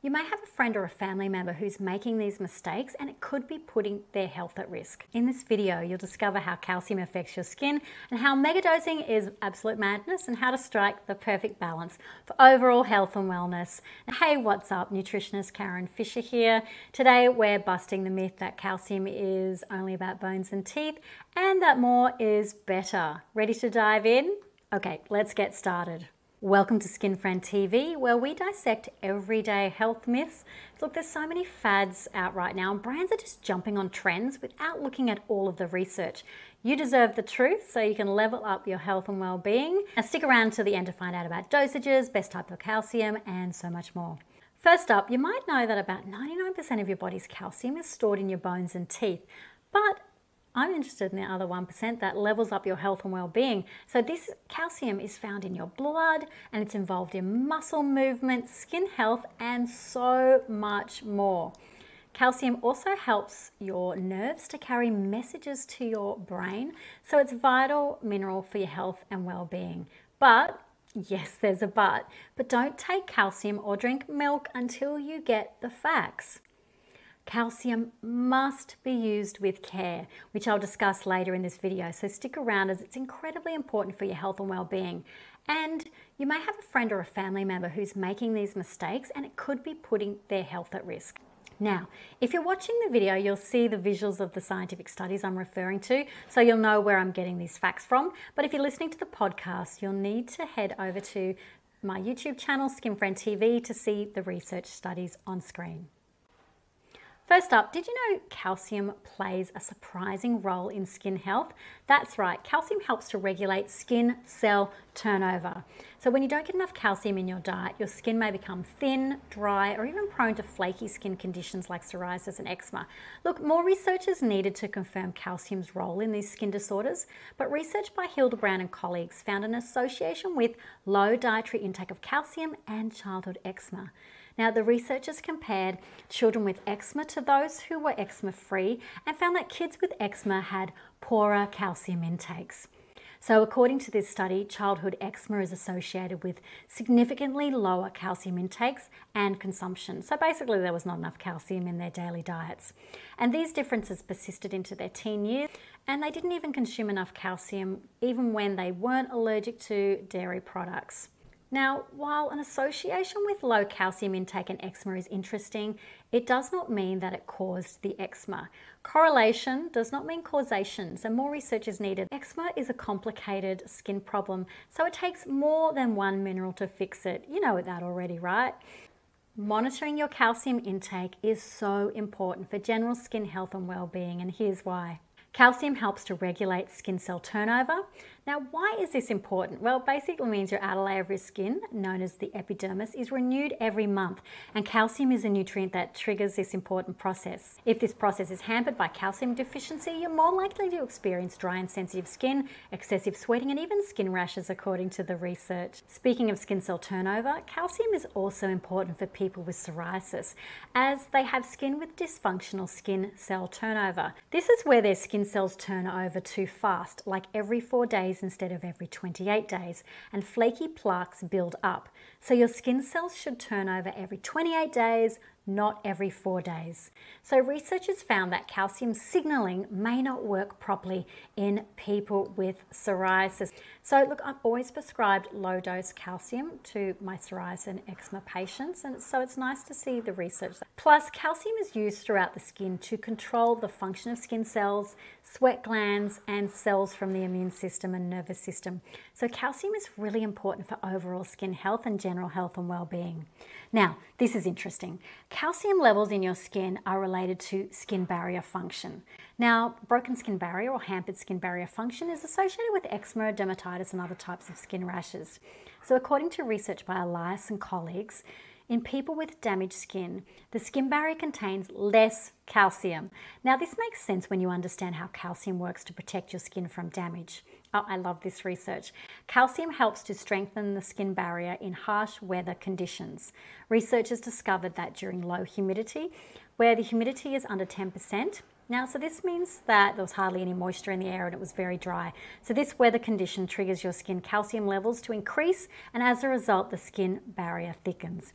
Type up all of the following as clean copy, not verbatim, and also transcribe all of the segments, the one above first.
You may have a friend or a family member who's making these mistakes and it could be putting their health at risk. In this video, you'll discover how calcium affects your skin and how megadosing is absolute madness and how to strike the perfect balance for overall health and wellness. Hey, what's up? Nutritionist Karen Fischer here. Today, we're busting the myth that calcium is only about bones and teeth and that more is better. Ready to dive in? Okay, let's get started. Welcome to Skin Friend TV, where we dissect everyday health myths. Look, there's so many fads out right now, and brands are just jumping on trends without looking at all of the research. You deserve the truth, so you can level up your health and well-being. Now stick around to the end to find out about dosages, best type of calcium, and so much more. First up, you might know that about 99% of your body's calcium is stored in your bones and teeth, but I'm interested in the other 1% that levels up your health and well-being. So this calcium is found in your blood and it's involved in muscle movement, skin health, and so much more. Calcium also helps your nerves to carry messages to your brain, so it's a vital mineral for your health and well-being. But, yes, there's a but don't take calcium or drink milk until you get the facts. Calcium must be used with care, which I'll discuss later in this video, so stick around as it's incredibly important for your health and well-being. And you may have a friend or a family member who's making these mistakes and it could be putting their health at risk. Now, if you're watching the video, you'll see the visuals of the scientific studies I'm referring to, so you'll know where I'm getting these facts from. But if you're listening to the podcast, you'll need to head over to my YouTube channel, Skin Friend TV, to see the research studies on screen. First up, did you know calcium plays a surprising role in skin health? That's right, calcium helps to regulate skin cell turnover. So when you don't get enough calcium in your diet, your skin may become thin, dry, or even prone to flaky skin conditions like psoriasis and eczema. Look, more research is needed to confirm calcium's role in these skin disorders, but research by Hildebrand and colleagues found an association with low dietary intake of calcium and childhood eczema. Now, the researchers compared children with eczema to those who were eczema-free and found that kids with eczema had poorer calcium intakes. So according to this study, childhood eczema is associated with significantly lower calcium intakes and consumption. So basically there was not enough calcium in their daily diets. And these differences persisted into their teen years, and they didn't even consume enough calcium even when they weren't allergic to dairy products. Now, while an association with low calcium intake and eczema is interesting, it does not mean that it caused the eczema. Correlation does not mean causation, so more research is needed. Eczema is a complicated skin problem, so it takes more than one mineral to fix it. You know that already, right? Monitoring your calcium intake is so important for general skin health and well-being, and here's why. Calcium helps to regulate skin cell turnover. Now, why is this important? Well, it basically means your outer layer of your skin, known as the epidermis, is renewed every month, and calcium is a nutrient that triggers this important process. If this process is hampered by calcium deficiency, you're more likely to experience dry and sensitive skin, excessive sweating, and even skin rashes, according to the research. Speaking of skin cell turnover, calcium is also important for people with psoriasis, as they have skin with dysfunctional skin cell turnover. This is where their skin cells turn over too fast, like every 4 days instead of every 28 days, and flaky plaques build up. So your skin cells should turn over every 28 days, not every 4 days. So researchers found that calcium signaling may not work properly in people with psoriasis. So look, I've always prescribed low dose calcium to my psoriasis and eczema patients, and so it's nice to see the research. Plus, calcium is used throughout the skin to control the function of skin cells, sweat glands, and cells from the immune system and nervous system. So calcium is really important for overall skin health and general health and well-being. Now, this is interesting. Calcium levels in your skin are related to skin barrier function. Now, broken skin barrier or hampered skin barrier function is associated with eczema, dermatitis, and other types of skin rashes. So according to research by Elias and colleagues, in people with damaged skin, the skin barrier contains less calcium. Now, this makes sense when you understand how calcium works to protect your skin from damage. Oh, I love this research. Calcium helps to strengthen the skin barrier in harsh weather conditions. Researchers discovered that during low humidity, where the humidity is under 10%, now, so this means that there was hardly any moisture in the air and it was very dry. So this weather condition triggers your skin calcium levels to increase, and as a result, the skin barrier thickens.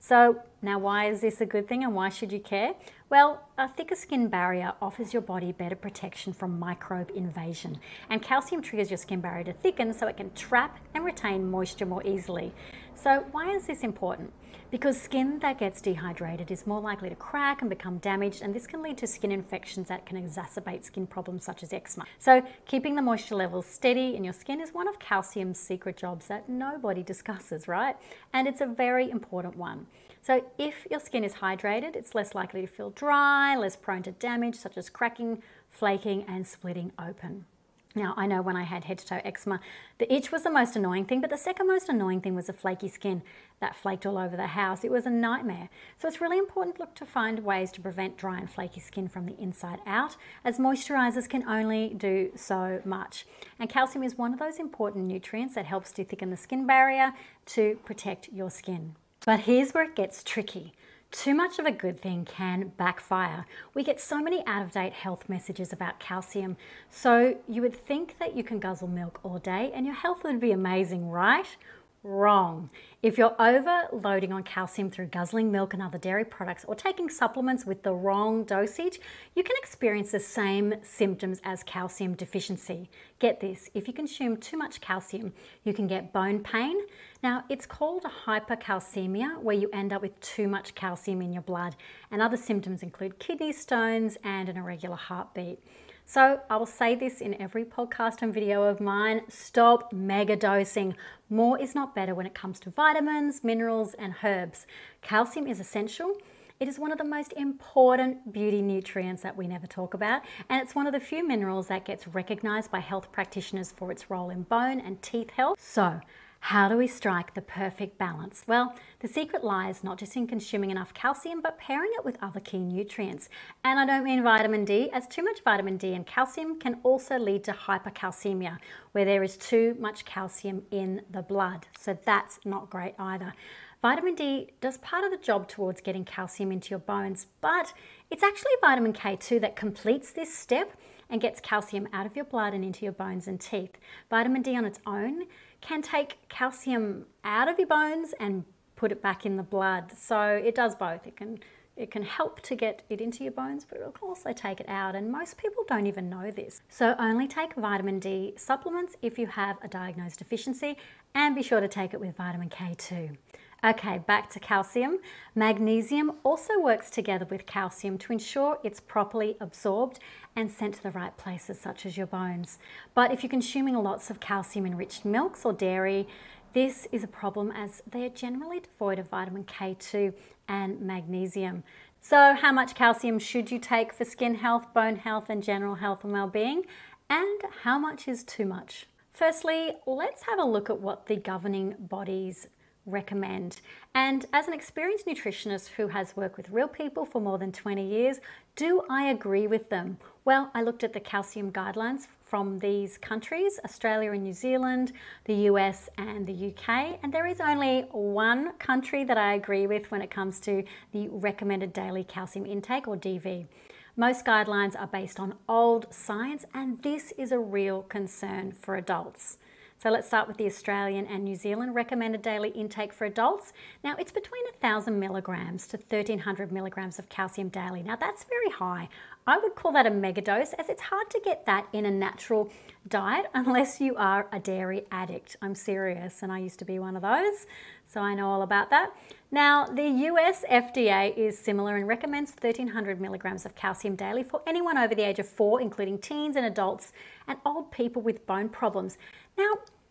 So now, why is this a good thing and why should you care? Well, a thicker skin barrier offers your body better protection from microbe invasion, and calcium triggers your skin barrier to thicken so it can trap and retain moisture more easily. So why is this important? Because skin that gets dehydrated is more likely to crack and become damaged, and this can lead to skin infections that can exacerbate skin problems such as eczema. So keeping the moisture levels steady in your skin is one of calcium's secret jobs that nobody discusses, right? And it's a very important one. So if your skin is hydrated, it's less likely to feel dry, less prone to damage such as cracking, flaking, and splitting open. Now, I know when I had head to toe eczema, the itch was the most annoying thing, but the second most annoying thing was the flaky skin that flaked all over the house. It was a nightmare. So it's really important to find ways to prevent dry and flaky skin from the inside out, as moisturizers can only do so much. And calcium is one of those important nutrients that helps to thicken the skin barrier to protect your skin. But here's where it gets tricky. Too much of a good thing can backfire. We get so many out-of-date health messages about calcium, so you would think that you can guzzle milk all day and your health would be amazing, right? Wrong. If you're overloading on calcium through guzzling milk and other dairy products or taking supplements with the wrong dosage, you can experience the same symptoms as calcium deficiency. Get this, if you consume too much calcium, you can get bone pain. Now, it's called hypercalcemia, where you end up with too much calcium in your blood, and other symptoms include kidney stones and an irregular heartbeat. So I will say this in every podcast and video of mine, stop mega dosing. More is not better when it comes to vitamins, minerals, and herbs. Calcium is essential. It is one of the most important beauty nutrients that we never talk about, and it's one of the few minerals that gets recognized by health practitioners for its role in bone and teeth health. So, how do we strike the perfect balance? Well, the secret lies not just in consuming enough calcium, but pairing it with other key nutrients. And I don't mean vitamin D, as too much vitamin D and calcium can also lead to hypercalcemia, where there is too much calcium in the blood. So that's not great either. Vitamin D does part of the job towards getting calcium into your bones, but it's actually vitamin K2 that completes this step and gets calcium out of your blood and into your bones and teeth. Vitamin D on its own can take calcium out of your bones and put it back in the blood. So it does both. It can help to get it into your bones, but it can also take it out, and most people don't even know this. So only take vitamin D supplements if you have a diagnosed deficiency, and be sure to take it with vitamin K2. Okay, back to calcium. Magnesium also works together with calcium to ensure it's properly absorbed and sent to the right places, such as your bones. But if you're consuming lots of calcium-enriched milks or dairy, this is a problem as they are generally devoid of vitamin K2 and magnesium. So how much calcium should you take for skin health, bone health, and general health and well-being? And how much is too much? Firstly, let's have a look at what the governing bodies recommend. And as an experienced nutritionist who has worked with real people for more than 20 years, do I agree with them? Well, I looked at the calcium guidelines from these countries, Australia and New Zealand, the US and the UK, and there is only one country that I agree with when it comes to the recommended daily calcium intake, or DV. Most guidelines are based on old science, and this is a real concern for adults. So let's start with the Australian and New Zealand recommended daily intake for adults. Now, it's between 1,000 milligrams to 1,300 milligrams of calcium daily. Now, that's very high. I would call that a mega dose, as it's hard to get that in a natural diet unless you are a dairy addict. I'm serious, and I used to be one of those, so I know all about that. Now, the US FDA is similar and recommends 1,300 milligrams of calcium daily for anyone over the age of 4, including teens and adults and old people with bone problems. Now,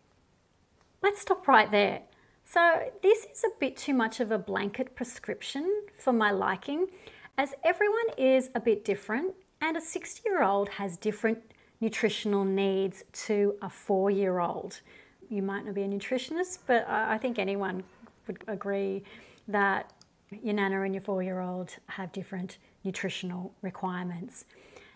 let's stop right there. So this is a bit too much of a blanket prescription for my liking, as everyone is a bit different, and a 60-year-old has different nutritional needs to a 4-year-old. You might not be a nutritionist, but I think anyone would agree that your nana and your 4-year-old have different nutritional requirements.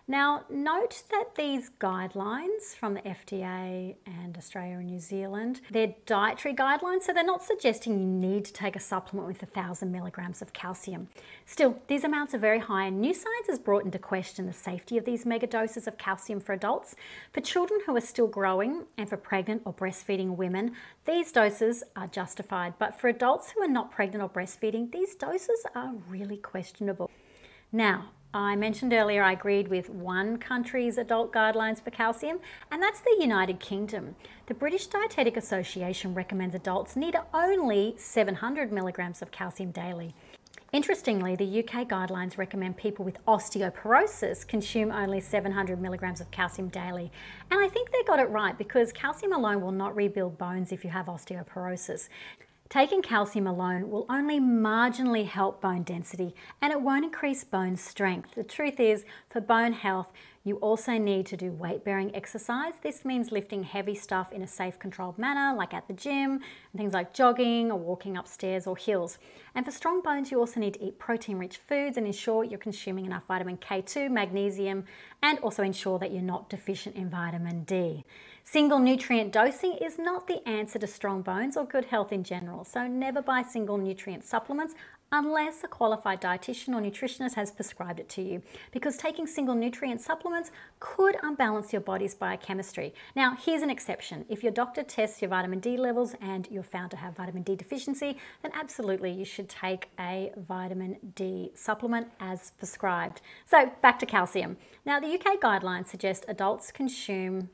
Now, note that these guidelines from the FDA and Australia and New Zealand, they're dietary guidelines, so they're not suggesting you need to take a supplement with 1,000 milligrams of calcium. Still, these amounts are very high, and new science has brought into question the safety of these mega doses of calcium for adults. For children who are still growing and for pregnant or breastfeeding women, these doses are justified. But for adults who are not pregnant or breastfeeding, these doses are really questionable. Now, I mentioned earlier I agreed with one country's adult guidelines for calcium, and that's the United Kingdom. The British Dietetic Association recommends adults need only 700 milligrams of calcium daily. Interestingly, the UK guidelines recommend people with osteoporosis consume only 700 milligrams of calcium daily. And I think they got it right, because calcium alone will not rebuild bones if you have osteoporosis. Taking calcium alone will only marginally help bone density, and it won't increase bone strength. The truth is, for bone health, you also need to do weight-bearing exercise. This means lifting heavy stuff in a safe, controlled manner, like at the gym, and things like jogging or walking upstairs or hills. And for strong bones, you also need to eat protein-rich foods and ensure you're consuming enough vitamin K2, magnesium, and also ensure that you're not deficient in vitamin D. Single nutrient dosing is not the answer to strong bones or good health in general, so never buy single nutrient supplements unless a qualified dietitian or nutritionist has prescribed it to you, because taking single nutrient supplements could unbalance your body's biochemistry. Now, here's an exception. If your doctor tests your vitamin D levels and you're found to have vitamin D deficiency, then absolutely you should take a vitamin D supplement as prescribed. So back to calcium. Now, the UK guidelines suggest adults consume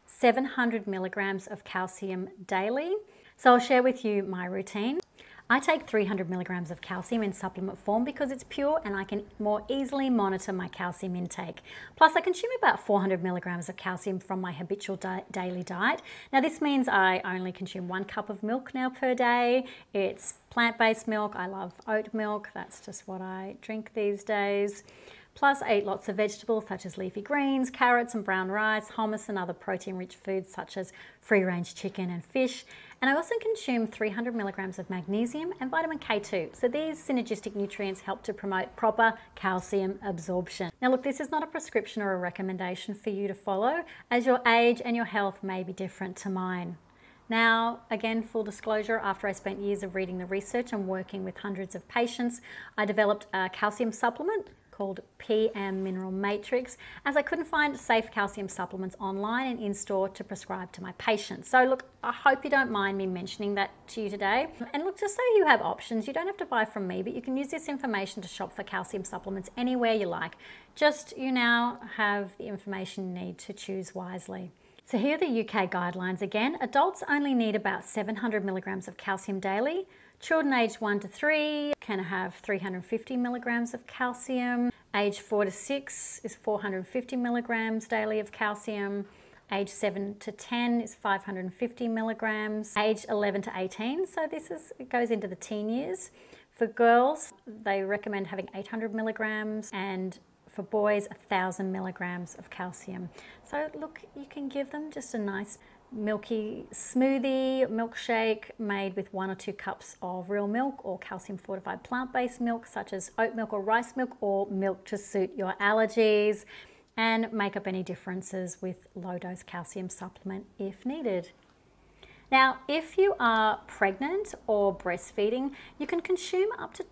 700 milligrams of calcium daily. So I'll share with you my routine. I take 300 milligrams of calcium in supplement form because it's pure and I can more easily monitor my calcium intake. Plus, I consume about 400 milligrams of calcium from my habitual daily diet. Now, this means I only consume 1 cup of milk now per day. It's plant-based milk. I love oat milk. That's just what I drink these days. Plus, I eat lots of vegetables such as leafy greens, carrots and brown rice, hummus and other protein-rich foods such as free-range chicken and fish. And I also consume 300 milligrams of magnesium and vitamin K2. So these synergistic nutrients help to promote proper calcium absorption. Now look, this is not a prescription or a recommendation for you to follow, as your age and your health may be different to mine. Now, again, full disclosure, after I spent years of reading the research and working with hundreds of patients, I developed a calcium supplement called PM Mineral Matrix, as I couldn't find safe calcium supplements online and in-store to prescribe to my patients. So look, I hope you don't mind me mentioning that to you today. And look, just so you have options, you don't have to buy from me, but you can use this information to shop for calcium supplements anywhere you like. Just, you now have the information you need to choose wisely. So here are the UK guidelines again. Adults only need about 700 milligrams of calcium daily. Children aged 1 to 3 can have 350 milligrams of calcium. Age 4 to 6 is 450 milligrams daily of calcium. Age 7 to 10 is 550 milligrams. Age 11 to 18, so it goes into the teen years. For girls, they recommend having 800 milligrams, and for boys, 1,000 milligrams of calcium. So look, you can give them just a nice milky smoothie, milkshake made with 1 or 2 cups of real milk or calcium fortified plant-based milk such as oat milk or rice milk, or milk to suit your allergies, and make up any differences with low dose calcium supplement if needed. Now, if you are pregnant or breastfeeding, you can consume up to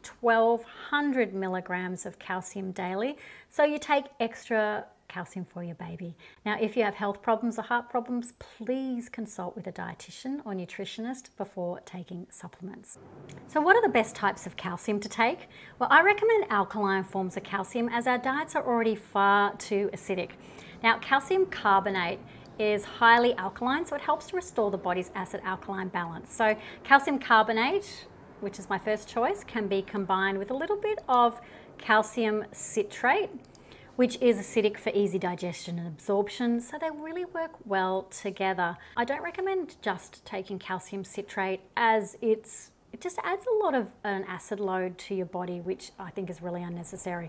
1,200 milligrams of calcium daily, so you take extra calcium for your baby. Now, if you have health problems or heart problems, please consult with a dietitian or nutritionist before taking supplements. So what are the best types of calcium to take? Well, I recommend alkaline forms of calcium, as our diets are already far too acidic. Now, calcium carbonate is highly alkaline, so it helps to restore the body's acid-alkaline balance. So calcium carbonate, which is my first choice, can be combined with a little bit of calcium citrate, which is acidic for easy digestion and absorption, so they really work well together. I don't recommend just taking calcium citrate, as it just adds a lot of an acid load to your body, which I think is really unnecessary.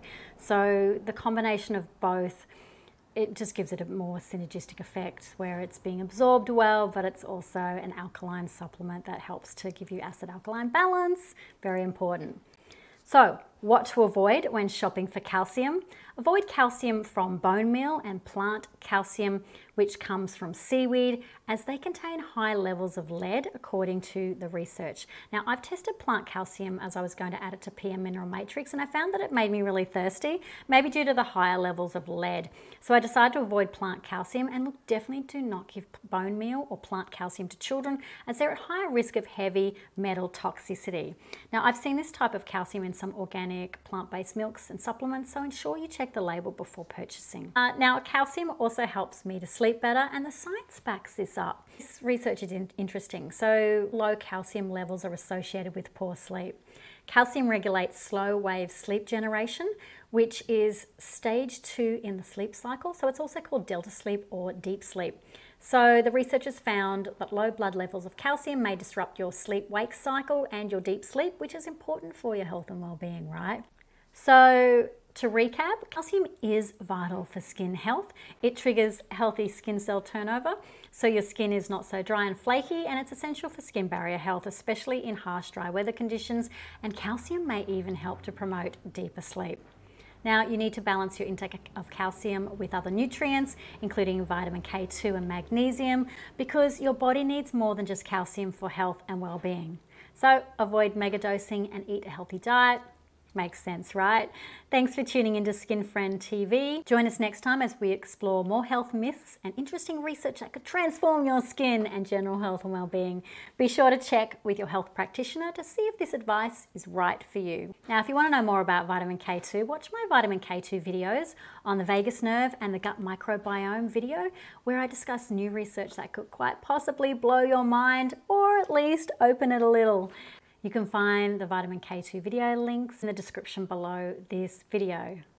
So the combination of both, it just gives it a more synergistic effect where it's being absorbed well, but it's also an alkaline supplement that helps to give you acid-alkaline balance. Very important. So What to avoid when shopping for calcium. Avoid calcium from bone meal and plant calcium, which comes from seaweed, as they contain high levels of lead according to the research. Now, I've tested plant calcium as I was going to add it to PM Mineral Matrix, and I found that it made me really thirsty, maybe due to the higher levels of lead. So I decided to avoid plant calcium, and look, definitely do not give bone meal or plant calcium to children, as they're at higher risk of heavy metal toxicity. Now, I've seen this type of calcium in some organic plant-based milks and supplements, so ensure you check the label before purchasing. Now, calcium also helps me to sleep better, and the science backs this up. This research is interesting. So low calcium levels are associated with poor sleep. Calcium regulates slow wave sleep generation, which is stage 2 in the sleep cycle. So it's also called delta sleep or deep sleep. So the researchers found that low blood levels of calcium may disrupt your sleep-wake cycle and your deep sleep, which is important for your health and well-being, right? So to recap, calcium is vital for skin health. It triggers healthy skin cell turnover, so your skin is not so dry and flaky, and it's essential for skin barrier health, especially in harsh, dry weather conditions, and calcium may even help to promote deeper sleep. Now, you need to balance your intake of calcium with other nutrients, including vitamin K2 and magnesium, because your body needs more than just calcium for health and well-being. So avoid megadosing and eat a healthy diet. Makes sense, right? Thanks for tuning into Skin Friend TV. Join us next time as we explore more health myths and interesting research that could transform your skin and general health and well-being. Be sure to check with your health practitioner to see if this advice is right for you. Now, if you want to know more about vitamin K2, watch my vitamin K2 videos on the vagus nerve and the gut microbiome video, where I discuss new research that could quite possibly blow your mind, or at least open it a little. You can find the vitamin K2 video links in the description below this video.